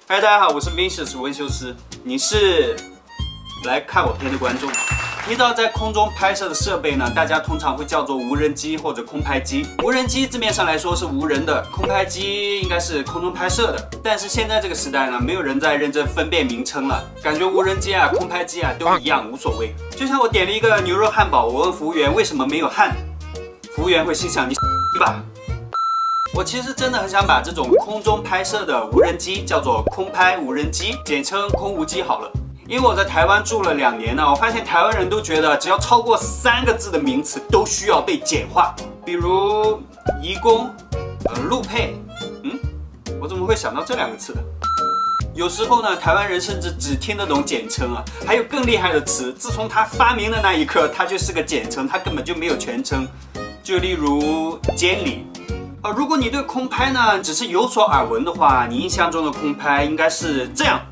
嗨，大家好，我是 Vincius 温修斯。你是来看我片的观众。提到在空中拍摄的设备呢，大家通常会叫做无人机或者空拍机。无人机字面上来说是无人的，空拍机应该是空中拍摄的。但是现在这个时代呢，没有人在认真分辨名称了，感觉无人机啊、空拍机啊都一样，无所谓。就像我点了一个牛肉汉堡，我问服务员为什么没有汉，服务员会心想你吧。我其实真的很想把这种空中拍摄的无人机叫做空拍无人机，简称空无机好了。因为我在台湾住了2年呢，我发现台湾人都觉得只要超过3个字的名词都需要被简化，比如移工、陆配。我怎么会想到这2个词的？有时候呢，台湾人甚至只听得懂简称啊。还有更厉害的词，自从他发明的那一刻，它就是个简称，它根本就没有全称。就例如监理。如果你对空拍呢只是有所耳闻的话，你印象中的空拍应该是这样。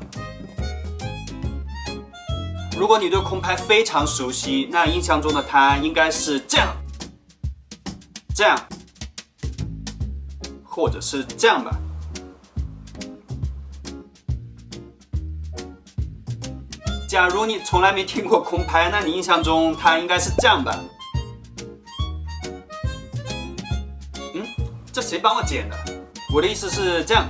如果你对空拍非常熟悉，那印象中的它应该是这样，这样，或者是这样吧。假如你从来没听过空拍，那你印象中它应该是这样吧。这谁帮我剪的？我的意思是这样。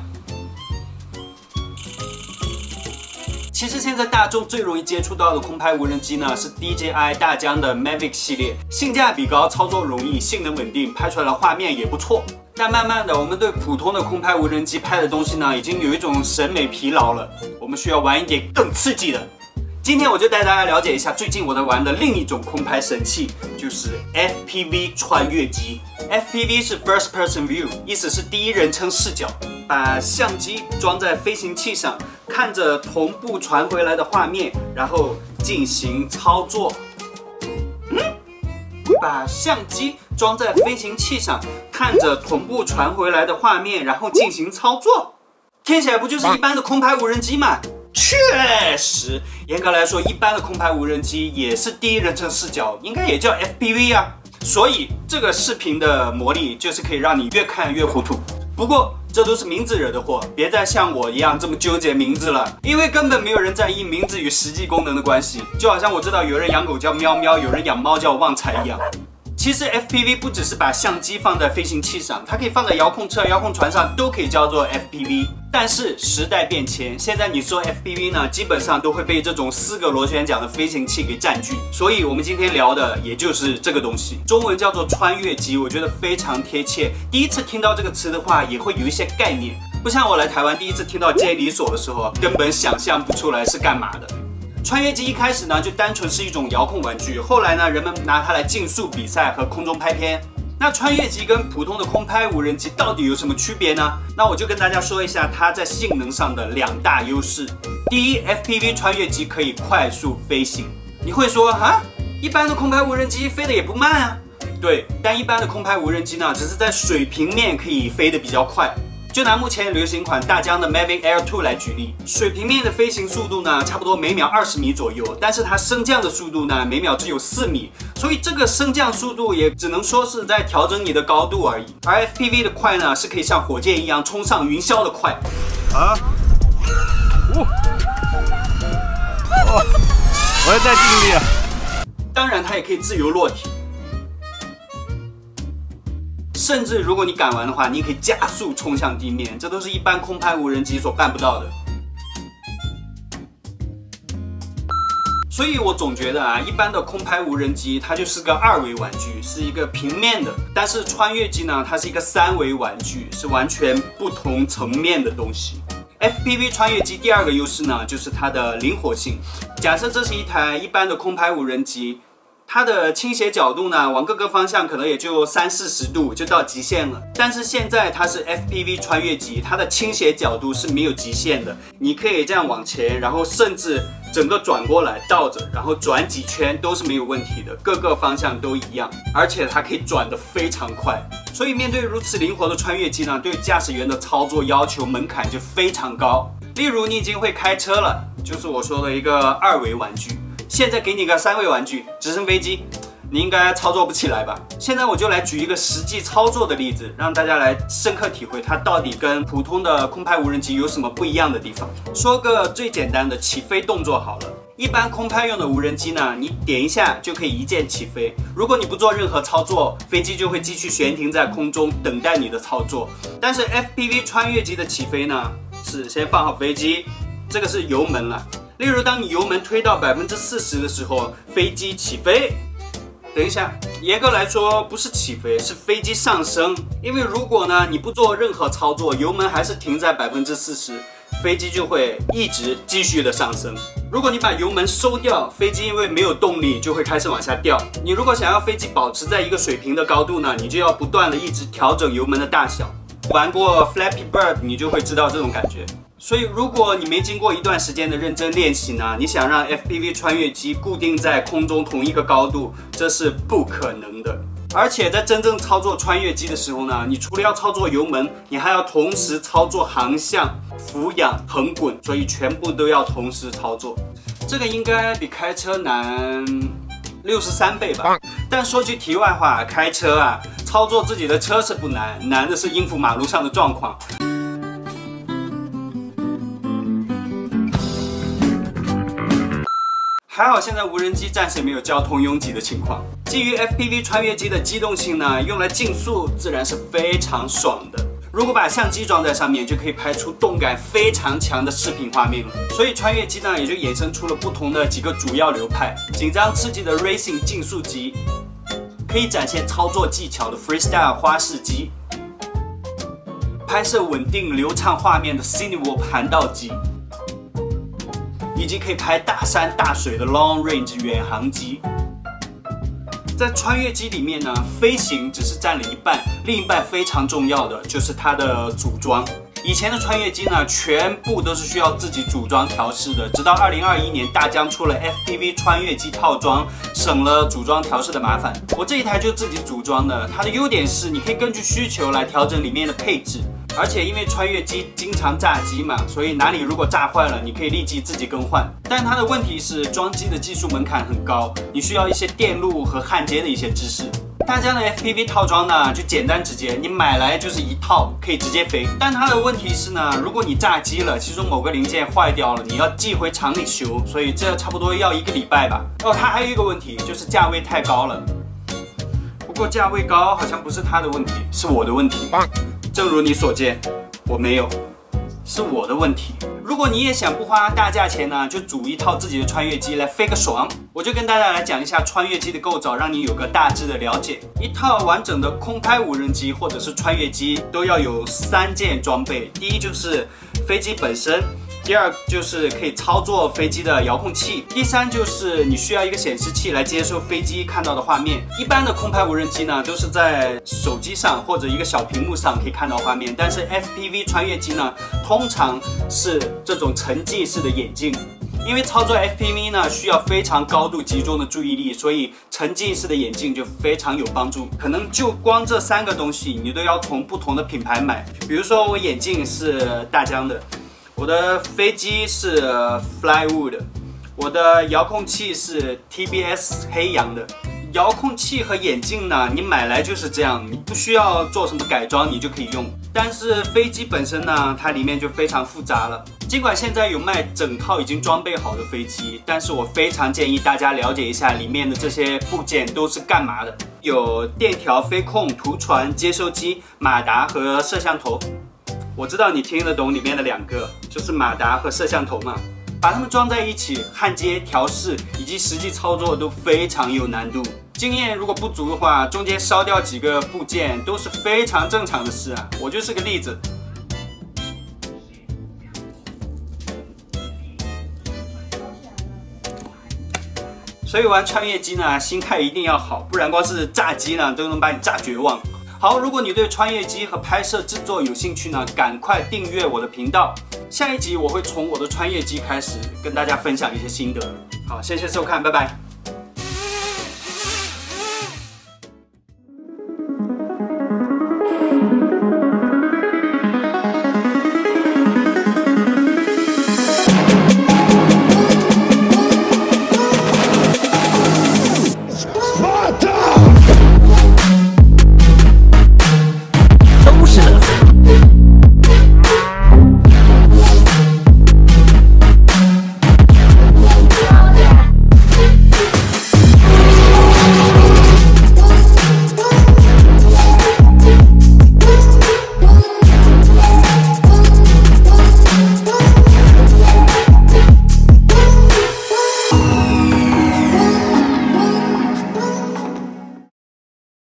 其实现在大众最容易接触到的空拍无人机呢，是 DJI 大疆的 Mavic 系列，性价比高，操作容易，性能稳定，拍出来的画面也不错。但慢慢的，我们对普通的空拍无人机拍的东西呢，已经有一种审美疲劳了，我们需要玩一点更刺激的。今天我就带大家了解一下最近我在玩的另一种空拍神器，就是 FPV 穿越机。FPV 是 First Person View， 意思是第一人称视角，把相机装在飞行器上，看着同步传回来的画面，然后进行操作。把相机装在飞行器上，看着同步传回来的画面，然后进行操作，听起来不就是一般的空拍无人机吗？确实，严格来说，一般的空拍无人机也是第一人称视角，应该也叫 FPV 啊。所以这个视频的魔力就是可以让你越看越糊涂。不过这都是名字惹的祸，别再像我一样这么纠结名字了，因为根本没有人在意名字与实际功能的关系。就好像我知道有人养狗叫喵喵，有人养猫叫旺财一样。其实 FPV 不只是把相机放在飞行器上，它可以放在遥控车、遥控船上，都可以叫做 FPV。但是时代变迁，现在你说 FPV 呢，基本上都会被这种4个螺旋桨的飞行器给占据。所以我们今天聊的也就是这个东西，中文叫做穿越机，我觉得非常贴切。第一次听到这个词的话，也会有一些概念，不像我来台湾第一次听到监理所的时候，根本想象不出来是干嘛的。穿越机一开始呢，就单纯是一种遥控玩具，后来呢，人们拿它来竞速比赛和空中拍片。那穿越机跟普通的空拍无人机到底有什么区别呢？那我就跟大家说一下它在性能上的2大优势。第一 ，FPV 穿越机可以快速飞行。你会说啊，一般的空拍无人机飞得也不慢啊。对，但一般的空拍无人机呢，只是在水平面可以飞得比较快。就拿目前流行款大疆的 Mavic Air 2来举例，水平面的飞行速度呢，差不多每秒20米左右，但是它升降的速度呢，每秒只有4米，所以这个升降速度也只能说是在调整你的高度而已。而 FPV 的快呢，是可以像火箭一样冲上云霄的快。 我要再尽力啊！ 当然，它也可以自由落体。甚至如果你敢玩的话，你可以加速冲向地面，这都是一般空拍无人机所办不到的。所以我总觉得啊，一般的空拍无人机它就是个2维玩具，是一个平面的；但是穿越机呢，它是一个3维玩具，是完全不同层面的东西。FPV 穿越机第2个优势呢，就是它的灵活性。假设这是一台一般的空拍无人机。它的倾斜角度呢，往各个方向可能也就30-40度就到极限了。但是现在它是 FPV 穿越机，它的倾斜角度是没有极限的，你可以这样往前，然后甚至整个转过来倒着，然后转几圈都是没有问题的，各个方向都一样，而且它可以转得非常快。所以面对如此灵活的穿越机呢，对驾驶员的操作要求门槛就非常高。例如你已经会开车了，就是我说的一个2维玩具。现在给你个3维玩具，直升飞机， 你应该操作不起来吧？现在我就来举一个实际操作的例子，让大家来深刻体会它到底跟普通的空拍无人机有什么不一样的地方。说个最简单的起飞动作好了。一般空拍用的无人机呢，你点一下就可以一键起飞。如果你不做任何操作，飞机就会继续悬停在空中，等待你的操作。但是 FPV 穿越机的起飞呢，是先放好飞机，这个是油门了。例如，当你油门推到40%的时候，飞机起飞。等一下，严格来说不是起飞，是飞机上升。因为如果呢你不做任何操作，油门还是停在40%，飞机就会一直继续的上升。如果你把油门收掉，飞机因为没有动力就会开始往下掉。你如果想要飞机保持在一个水平的高度呢，你就要不断的一直调整油门的大小。玩过 Flappy Bird 你就会知道这种感觉。所以如果你没经过一段时间的认真练习呢，你想让 FPV 穿越机固定在空中同一个高度，这是不可能的。而且在真正操作穿越机的时候呢，你除了要操作油门，你还要同时操作航向、俯仰、横滚，所以全部都要同时操作。这个应该比开车难63倍吧。但说句题外话，开车啊，操作自己的车是不难，难的是应付马路上的状况。还好现在无人机暂时没有交通拥挤的情况。基于 FPV 穿越机的机动性呢，用来竞速自然是非常爽的。如果把相机装在上面，就可以拍出动感非常强的视频画面了。所以穿越机呢，也就衍生出了不同的几个主要流派：紧张刺激的 Racing 竞速机，可以展现操作技巧的 Freestyle 花式机，拍摄稳定流畅画面的 Cinewarp 盘道机，以及可以拍大山大水的 Long Range 远航机。在穿越机里面呢，飞行只是占了一半，另一半非常重要的就是它的组装。以前的穿越机呢，全部都是需要自己组装调试的，直到2021年大疆出了 FPV 穿越机套装，省了组装调试的麻烦。我这一台就自己组装的，它的优点是你可以根据需求来调整里面的配置。而且因为穿越机经常炸机嘛，所以哪里如果炸坏了，你可以立即自己更换。但它的问题是装机的技术门槛很高，你需要一些电路和焊接的一些知识。大疆的 FPV 套装呢就简单直接，你买来就是一套，可以直接飞。但它的问题是呢，如果你炸机了，其中某个零件坏掉了，你要寄回厂里修，所以这差不多要1个礼拜吧。哦，它还有一个问题，就是价位太高了。不过价位高好像不是它的问题，是我的问题。正如你所见，我没有，是我的问题。如果你也想不花大价钱呢，就组一套自己的穿越机来飞个爽。我就跟大家来讲一下穿越机的构造，让你有个大致的了解。一套完整的空拍无人机或者是穿越机都要有3件装备，第一就是飞机本身。第二就是可以操作飞机的遥控器，第三就是你需要一个显示器来接收飞机看到的画面。一般的空拍无人机呢，都是在手机上或者一个小屏幕上可以看到画面，但是 FPV 穿越机呢，通常是这种沉浸式的眼镜。因为操作 FPV 呢需要非常高度集中的注意力，所以沉浸式的眼镜就非常有帮助。可能就光这3个东西，你都要从不同的品牌买。比如说我眼镜是大疆的。我的飞机是 Flywood， 我的遥控器是 TBS 黑羊的。遥控器和眼镜呢，你买来就是这样，你不需要做什么改装，你就可以用。但是飞机本身呢，它里面就非常复杂了。尽管现在有卖整套已经装备好的飞机，但是我非常建议大家了解一下里面的这些部件都是干嘛的。有电条、飞控、图传、接收机、马达和摄像头。我知道你听得懂里面的2个，就是马达和摄像头嘛。把它们装在一起，焊接、调试以及实际操作都非常有难度。经验如果不足的话，中间烧掉几个部件都是非常正常的事啊。我就是个例子。所以玩穿越机呢，心态一定要好，不然光是炸机呢都能把你炸绝望。好，如果你对穿越机和拍摄制作有兴趣呢，赶快订阅我的频道。下一集我会从我的穿越机开始，跟大家分享一些心得。好，谢谢收看，拜拜。